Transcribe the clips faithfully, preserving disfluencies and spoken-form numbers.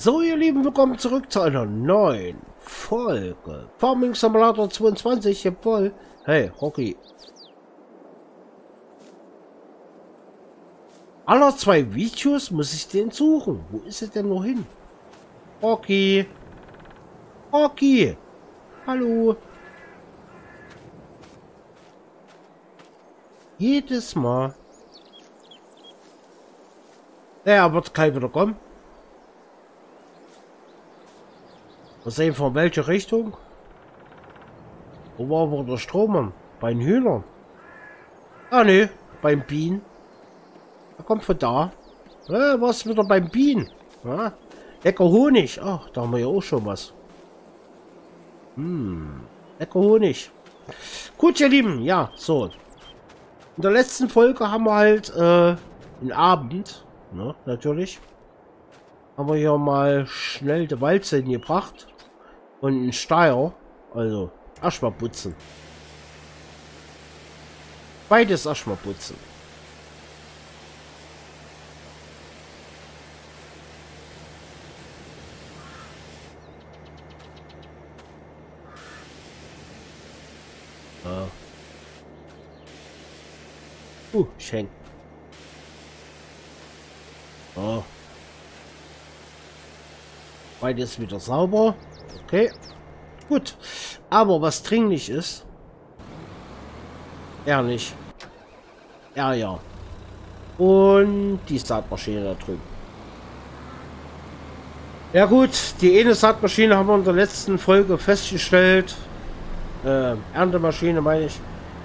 So, ihr Lieben, willkommen zurück zu einer neuen Folge Farming Simulator zweiundzwanzig, jawohl. Hey, Rocky. Aller zwei Videos muss ich den suchen. Wo ist er denn noch hin? Rocky. Rocky. Hallo. Jedes Mal. Ja, wird kein wieder kommen. Mal sehen, von welcher Richtung. Wo war wohl der Strom an? Bei den Hühnern. Ah ne, beim Bienen. Er kommt von da. Ja, was wieder beim Bienen. Ja, lecker Honig. Ach, da haben wir ja auch schon was. Hm, lecker Honig. Gut, ihr Lieben, ja, so. In der letzten Folge haben wir halt äh, einen Abend, ne, natürlich. Haben wir hier mal schnell die Walze hingebracht. Und einen Steier, also erstmal putzen. Beides erstmal putzen. Ja. Uh, Schenk. Oh. Beides wieder sauber. Okay. Gut. Aber was dringlich ist. Er nicht. Er ja. Und die Saatmaschine da drüben. Ja gut, die eine Saatmaschine haben wir in der letzten Folge festgestellt. Äh, Erntemaschine meine ich.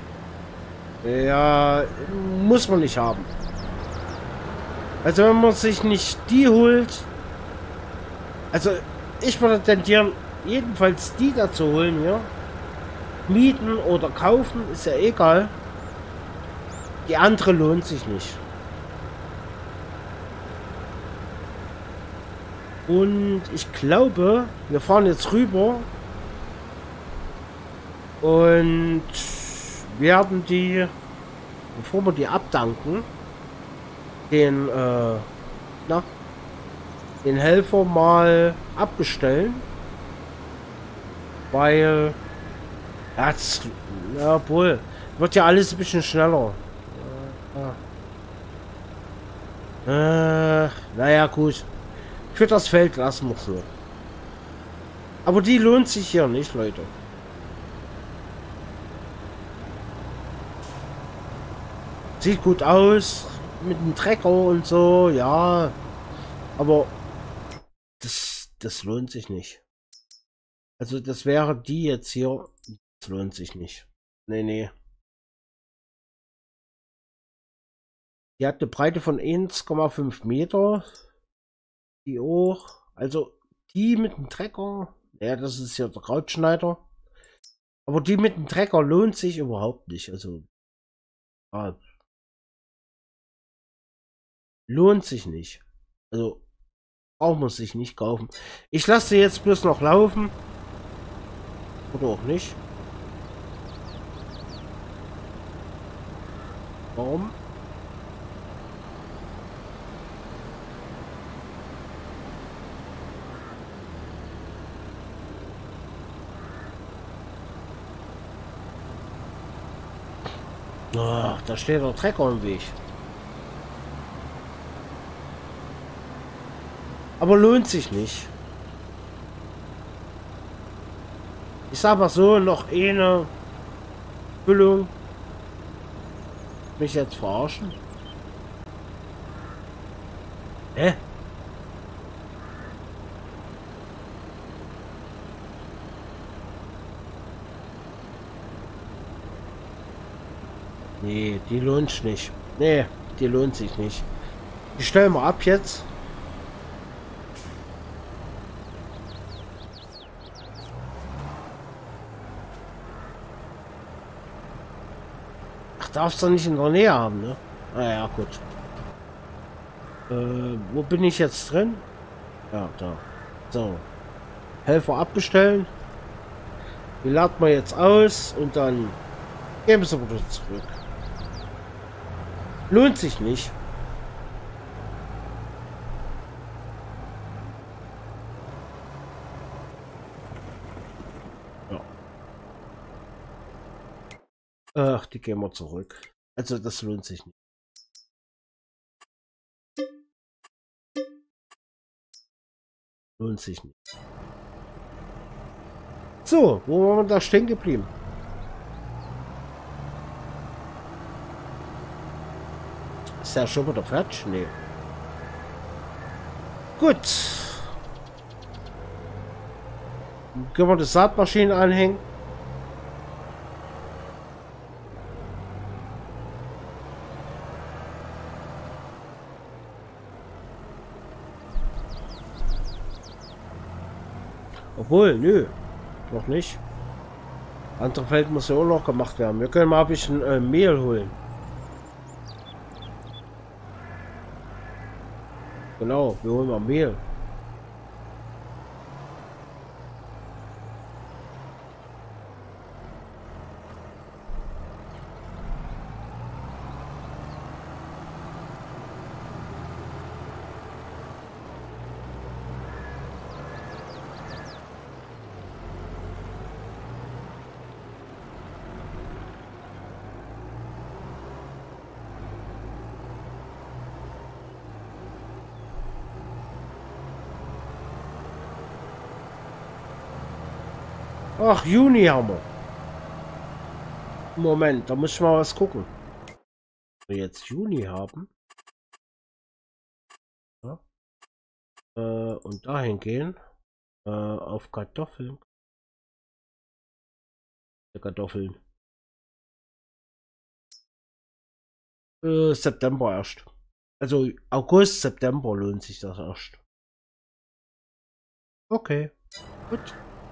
Ja, muss man nicht haben. Also wenn man sich nicht die holt. Also ich würde tendieren, jedenfalls die dazu holen, ja. Mieten oder kaufen, ist ja egal. Die andere lohnt sich nicht. Und ich glaube, wir fahren jetzt rüber und werden die, bevor wir die abdanken, den, äh, na, den Helfer mal abgestellen, weil ja, das, ja wohl wird ja alles ein bisschen schneller. Ja. Äh, naja gut, für das Feld lassen wir so. Aber die lohnt sich hier nicht, Leute. Sieht gut aus mit dem Trecker und so, ja, aber Das, das lohnt sich nicht. Also das wäre die jetzt hier. Das lohnt sich nicht. Nee, nee. Die hat eine Breite von eins Komma fünf Meter. Die auch. Also die mit dem Trecker. Ja, das ist ja der Krautschneider. Aber die mit dem Trecker lohnt sich überhaupt nicht. Also. Ja, lohnt sich nicht. Also. Auch muss ich nicht kaufen. Ich lasse sie jetzt bloß noch laufen. Oder auch nicht. Warum? Ach, da steht der Trecker im Weg. Aber lohnt sich nicht. Ich sag mal so, noch eine Füllung. Mich jetzt verarschen? Hä? Nee, die lohnt sich nicht. Nee, die lohnt sich nicht. Die stellen wir ab jetzt. Darfst du nicht in der Nähe haben, ne? Naja, gut. Äh, wo bin ich jetzt drin? Ja, da. So. Helfer abbestellen. Die laden wir jetzt aus und dann geben sie wieder zurück. Lohnt sich nicht. Ach, die gehen wir zurück. Also das lohnt sich nicht. Lohnt sich nicht. So, wo waren wir da stehen geblieben? Ist ja schon wieder fertig? Nee. Gut. Können wir die Saatmaschine anhängen? Obwohl, nö. Noch nicht. Andere Feld muss ja auch noch gemacht werden. Wir können mal ein bisschen äh, Mehl holen. Genau, wir holen mal Mehl. Ach, Juni haben wir. Moment, da muss ich mal was gucken. Wir jetzt Juni haben. Ja. Äh, und dahin gehen. Äh, auf Kartoffeln. Kartoffeln. Äh, September erst. Also August, September lohnt sich das erst. Okay, gut.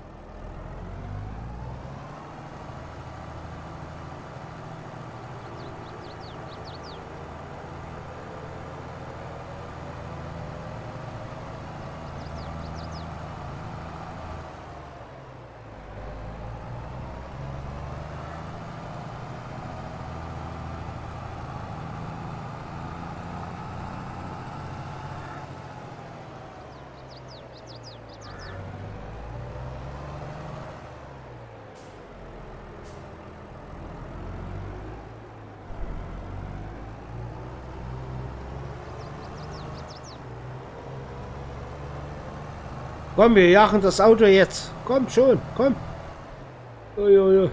Komm, wir jagen das Auto jetzt. Komm schon, komm. Uiuiui.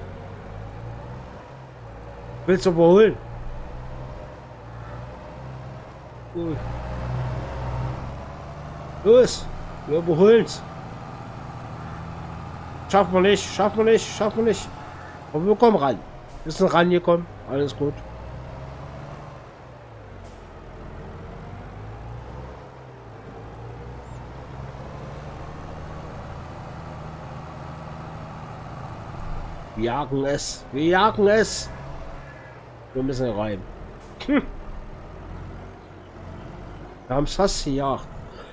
Willst du überholen? Ui. Los, wir überholen's. Schaffen wir nicht, schaffen wir nicht, schaffen wir nicht. Aber wir kommen ran. Wir sind rangekommen. Alles gut. Wir jagen es. Wir jagen es. Wir müssen rein. Hm. Wir haben es fast gejagt.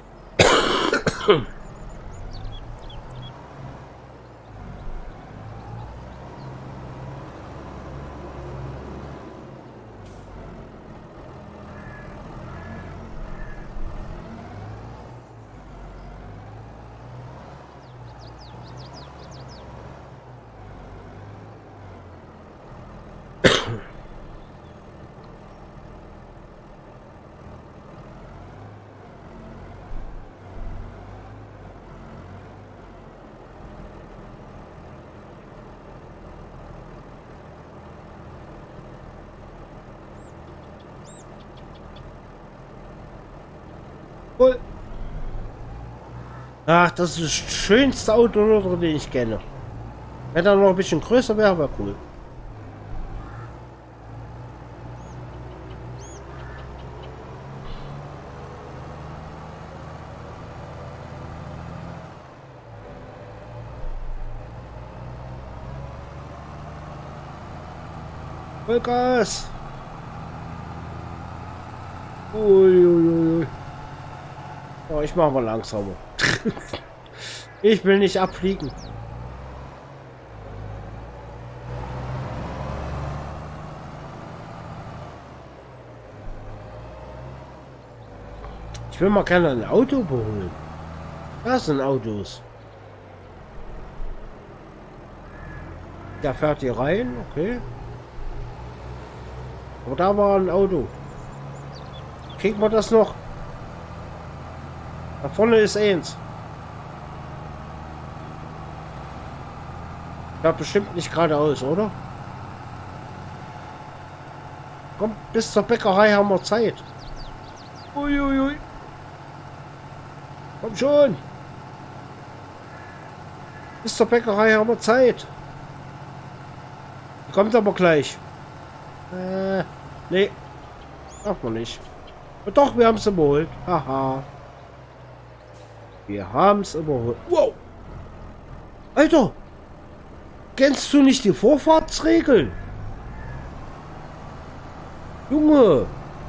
Cool. Ach, das ist das schönste Auto, den ich kenne. Wenn er noch ein bisschen größer wäre, wäre cool. Vollgas! Uiuiui. Oh, ich mache mal langsamer. Ich will nicht abfliegen. Ich will mal gerne ein Auto überholen. Das sind Autos. Da fährt hier rein, okay. Aber da war ein Auto. Kriegen wir das noch? Da vorne ist eins. Ja, bestimmt nicht geradeaus, oder? Komm, bis zur Bäckerei haben wir Zeit. Uiuiui. Ui, ui. Komm schon. Bis zur Bäckerei haben wir Zeit. Die kommt aber gleich. Äh, nee. Darf man nicht. Aber doch, wir haben es überholt. Haha. Wir haben es überholt. Wow. Alter. Kennst du nicht die Vorfahrtsregeln? Junge.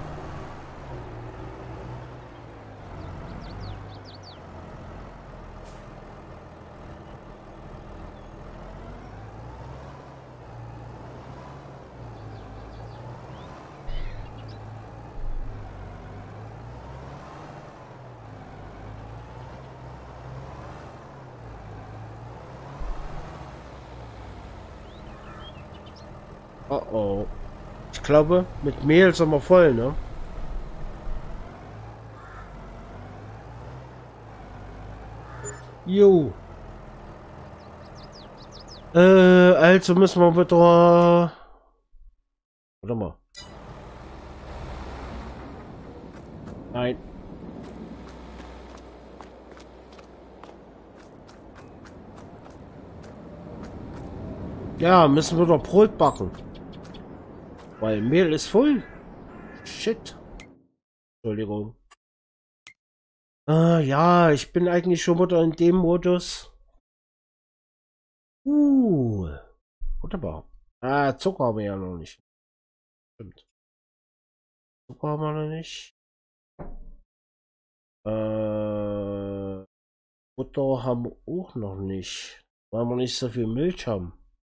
Oh oh. Ich glaube, mit Mehl sind wir voll, ne? Jo. Äh, also müssen wir wieder... Warte mal. Nein. Ja, müssen wir doch Brot backen. Weil Mehl ist voll. Shit. Entschuldigung. Ah, ja, ich bin eigentlich schon wieder in dem Modus. Uh. Wunderbar. Ah, Zucker haben wir ja noch nicht. Stimmt. Zucker haben wir noch nicht. Äh, Butter haben wir auch noch nicht. Weil wir nicht so viel Milch haben.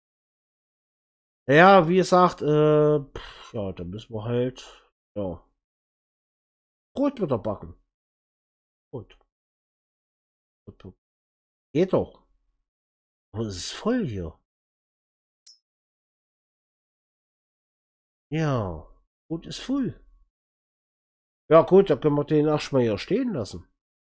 Ja, wie gesagt, äh, pff, ja, da müssen wir halt, ja, Brot wieder backen. Gut. Geht doch. Aber es ist voll hier. Ja, Brot ist voll. Ja gut, da können wir den erstmal hier stehen lassen.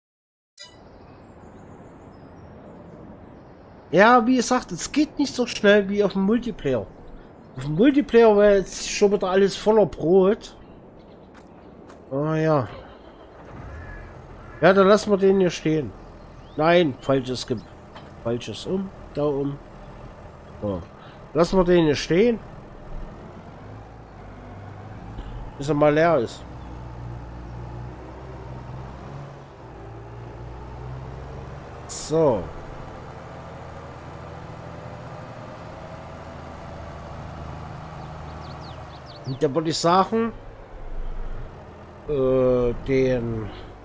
Ja, wie gesagt, es geht nicht so schnell wie auf dem Multiplayer. Auf dem Multiplayer wäre jetzt schon wieder alles voller Brot. Ah ja. Ja, dann lassen wir den hier stehen. Nein, falsches gibt. Falsches um. Da um. So. Lassen wir den hier stehen. Bis er mal leer ist. So. Und da würde ich sagen, äh, den...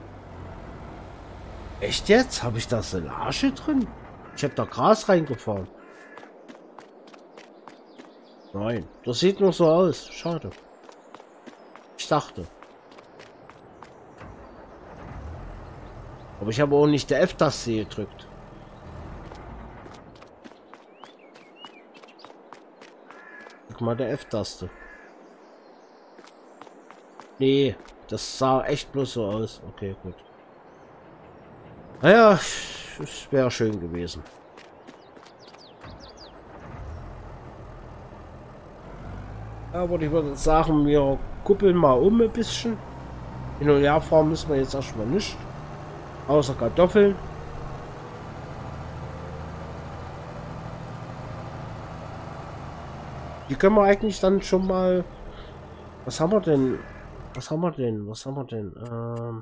Echt jetzt? Habe ich da Silage drin? Ich habe da Gras reingefahren. Nein, das sieht nur so aus. Schade. Ich dachte. Aber ich habe auch nicht der F-Taste gedrückt. Guck mal, der F-Taste. Nee, das sah echt bloß so aus. Okay, gut. Naja, es wäre schön gewesen. Aber ich würde sagen, wir kuppeln mal um ein bisschen. Hin und her fahren müssen wir jetzt erstmal nicht. Außer Kartoffeln. Die können wir eigentlich dann schon mal... Was haben wir denn? Was haben wir denn? Was haben wir denn? Ähm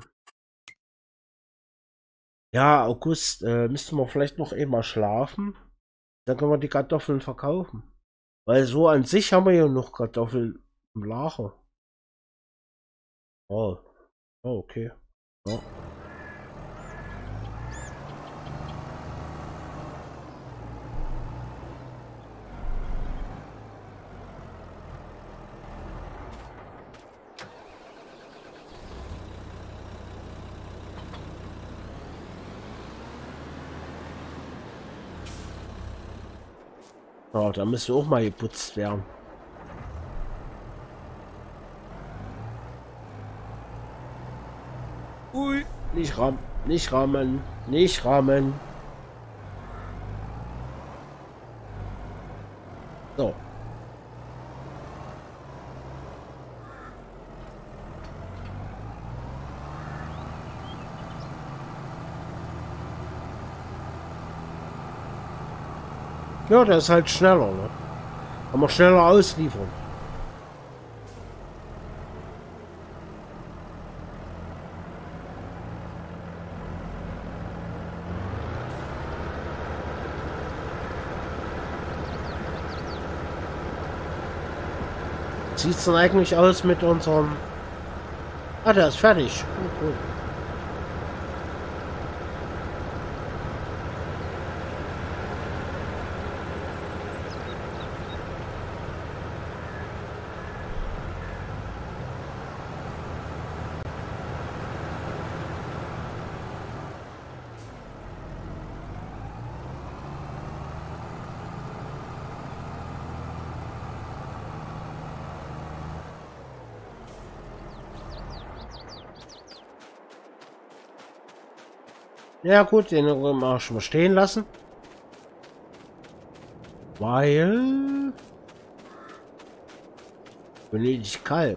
ja, August äh, müssten wir vielleicht noch einmal schlafen. Dann können wir die Kartoffeln verkaufen. Weil so an sich haben wir ja noch Kartoffeln im Lager. Oh, oh okay. Ja. Ja, da müsste auch mal geputzt werden. Ui, nicht rammen, nicht rammen, nicht rammen. So. Ja, der ist halt schneller, ne? Kann man schneller ausliefern. Sieht es dann eigentlich aus mit unserem... Ah, der ist fertig. Oh, cool. Ja gut, den mal schon mal stehen lassen. Weil... benötigt Kalk.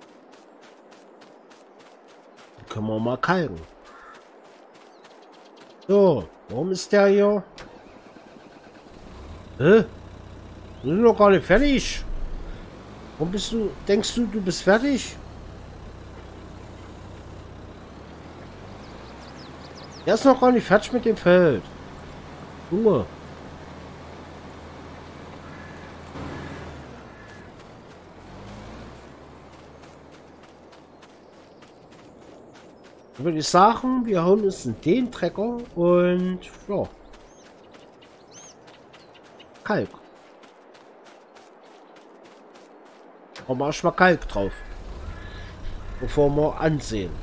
Dann können wir mal kalken. So, warum ist der hier? Hä? Wir sind noch gar nicht fertig. Warum bist du... Denkst du, du bist fertig? Er ist noch gar nicht fertig mit dem Feld. Junge. Dann würde ich sagen, wir hauen uns in den Trecker und ja. Kalk. Machen wir erstmal Kalk drauf. Bevor wir ansehen.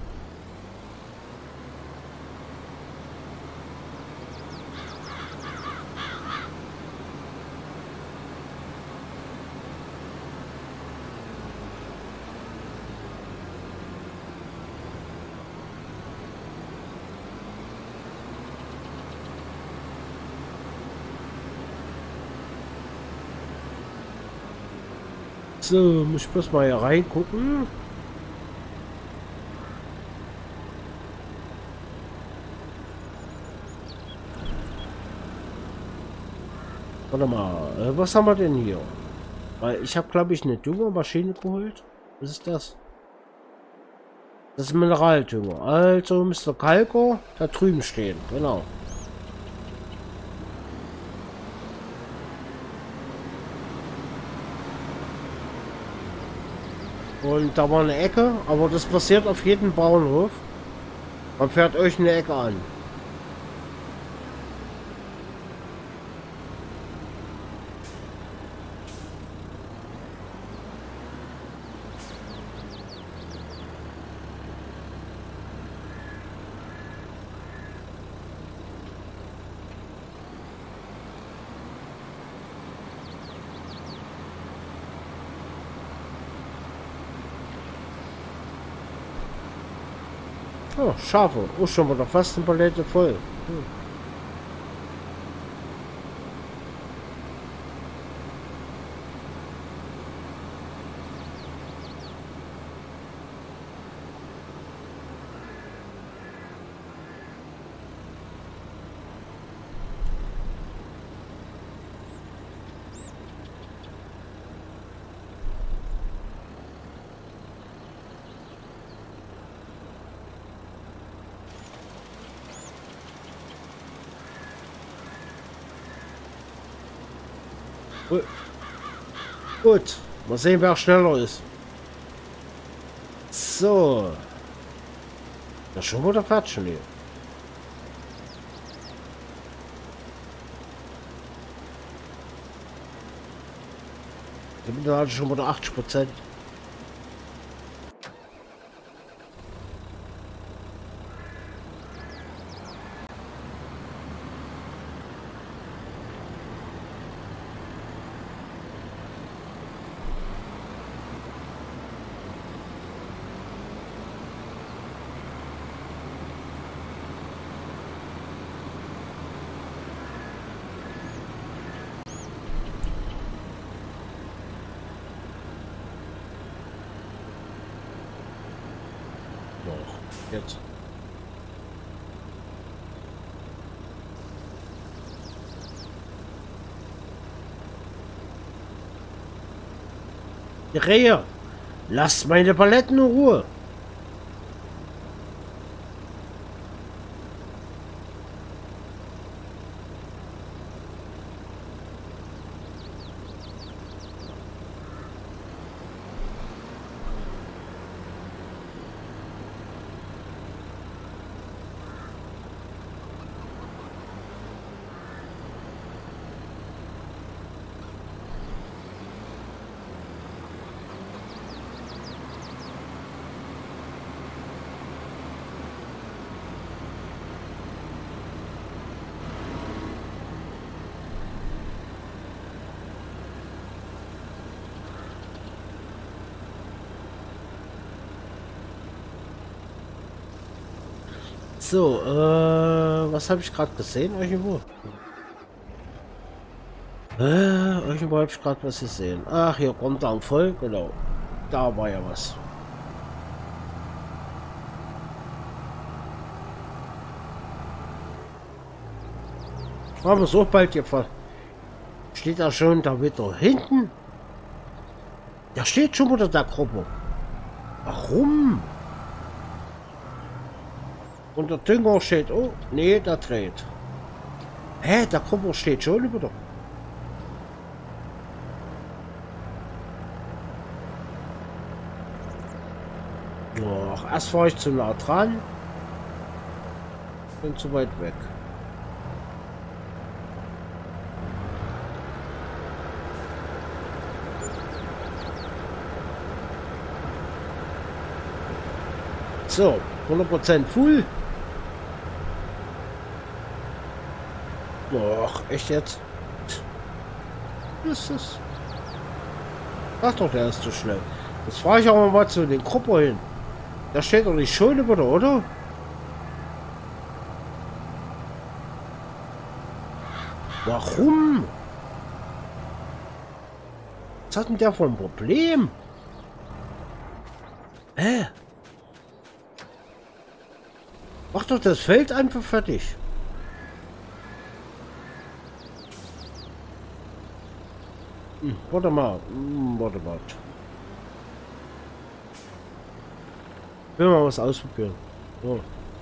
So, muss ich bloß mal hier reingucken. Warte mal, äh, was haben wir denn hier? Weil ich habe, glaube ich, eine Düngermaschine geholt. Was ist das? Das ist Mineraldünger. Also Mister Kalker da drüben stehen. Genau. Und da war eine Ecke, aber das passiert auf jedem Bauernhof. Man fährt euch eine Ecke an. Oh, Schafe. Oh, schon wieder fast eine Palette voll. Hm. Gut, mal sehen, wer schneller ist. So. Ja, schon wieder fertig schon hier. Ich bin da schon wieder achtzig Prozent. jetzt. Die Rehe, lasst meine Paletten in Ruhe. So, äh, was habe ich gerade gesehen? Irgendwo? Äh, irgendwo habe ich gerade was gesehen. Ach, hier kommt da ein voll, genau. Da war ja was. Aber so bald gefahren. Steht er schon da wieder hinten? Der steht schon wieder der Gruppe. Warum? Und der Dünger steht, oh, nee, der dreht. Hä, der Gruppe steht schon wieder. Ach, erst fahre ich zu nah dran. Bin zu weit weg. So, hundert Prozent full. Ach, echt jetzt? Das ist... Ach doch, der ist zu schnell. Jetzt fahre ich aber mal zu den Gruppe hin. Da steht doch nicht schon wieder, oder? Warum? Was hat denn der für ein Problem? Hä? Mach doch das Feld einfach fertig. Hm, warte mal. Hm, warte mal. Ich will mal was ausprobieren. So.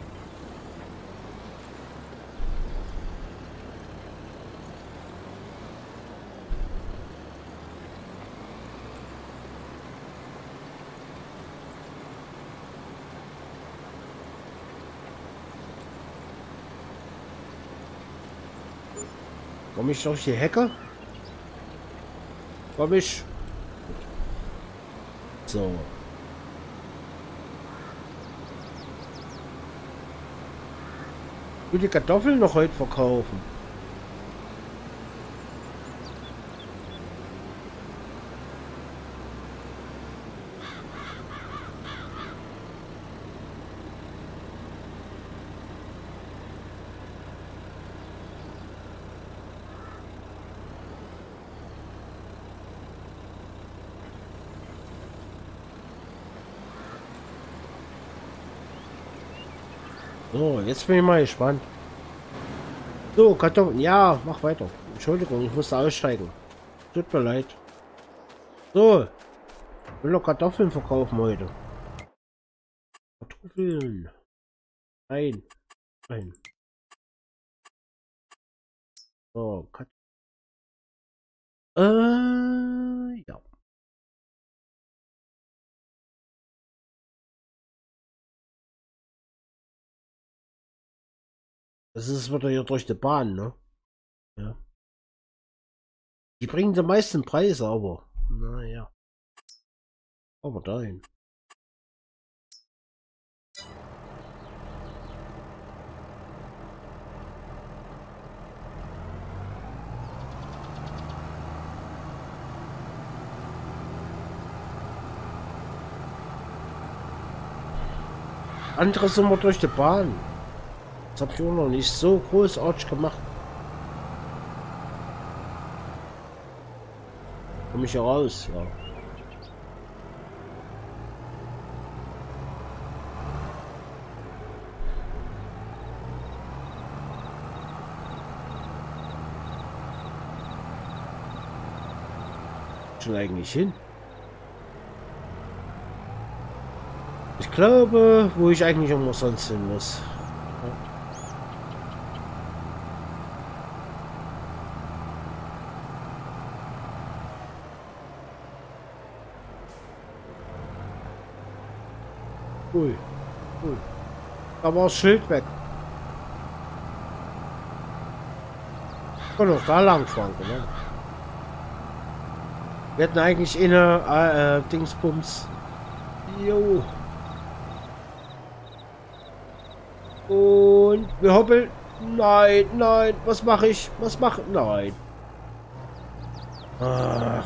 Komm ich durch die Hecke? Komm ich. So. Ich will die Kartoffeln noch heute verkaufen. So, jetzt bin ich mal gespannt. So, Kartoffeln. Ja, mach weiter. Entschuldigung, ich musste aussteigen. Tut mir leid. So. Ich will noch Kartoffeln verkaufen heute. Kartoffeln. Nein. Nein. So, Kat äh, ja. Das ist wieder hier durch die Bahn, ne? Ja. Die bringen die meisten Preise, aber naja. Aber dahin. Andere sind wir durch die Bahn. Das habe ich auch noch nicht so großartig gemacht. Komme ich hier raus, ja. denn eigentlich hin? Ich glaube, wo ich eigentlich immer sonst hin muss. Ui, ui. Da war das Schild weg. Kann doch da lang fahren, genau. Wir hätten eigentlich eine äh, äh, Dingsbums. Jo. Und wir hoppeln. Nein, nein. Was mache ich? Was mache ich? Nein. Ach.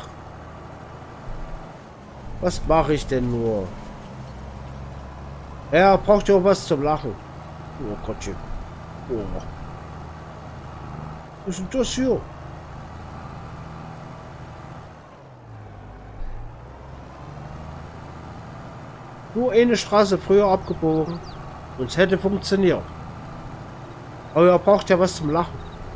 Was mache ich denn nur? Er braucht ja auch was zum Lachen. Oh Gottchen. Oh. Was ist denn das hier? Nur eine Straße früher abgebogen und es hätte funktioniert. Aber er braucht ja was zum Lachen.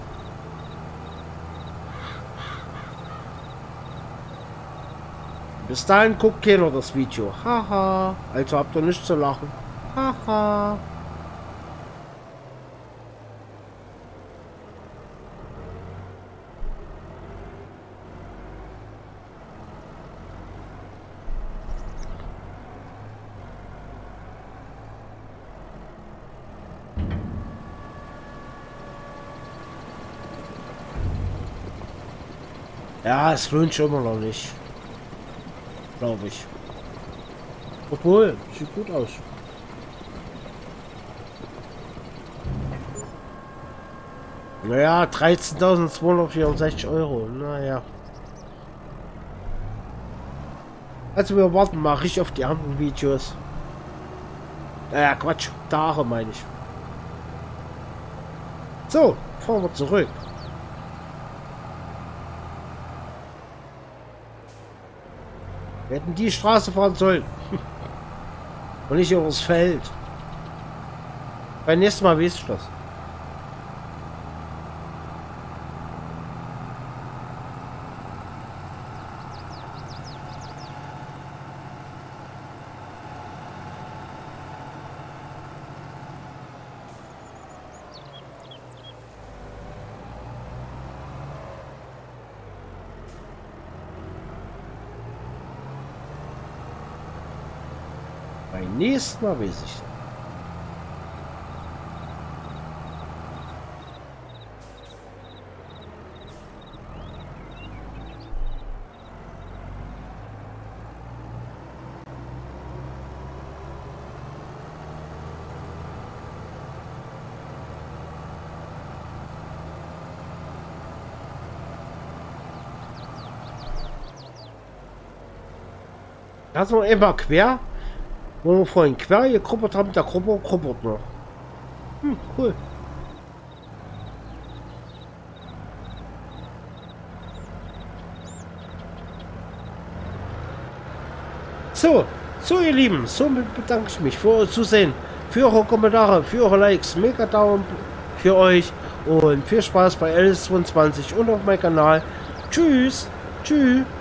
Bis dahin guckt keiner das Video. Haha. Also habt ihr nichts zu lachen. Haha. Ja, es lohnt schon immer noch nicht. Glaube ich. Obwohl, sieht gut aus. Naja, dreizehntausendzweihundertvierundsechzig Euro. Naja. Also wir warten mal richtig auf die anderen Videos. Naja, Quatsch. Tage meine ich. So, fahren wir zurück. Wir hätten die Straße fahren sollen. Und nicht übers Feld. Beim nächsten Mal weiß ich das. Beim nächsten Mal weiß ich. Da sind wir immer quer. Wo wir vorhin quer gegruppert haben, der Gruppe gruppert noch. Hm, cool. So, so ihr Lieben, somit bedanke ich mich für euer Zusehen, für eure Kommentare, für eure Likes, mega Daumen für euch und viel Spaß bei L S zweiundzwanzig und auf meinem Kanal. Tschüss, tschüss.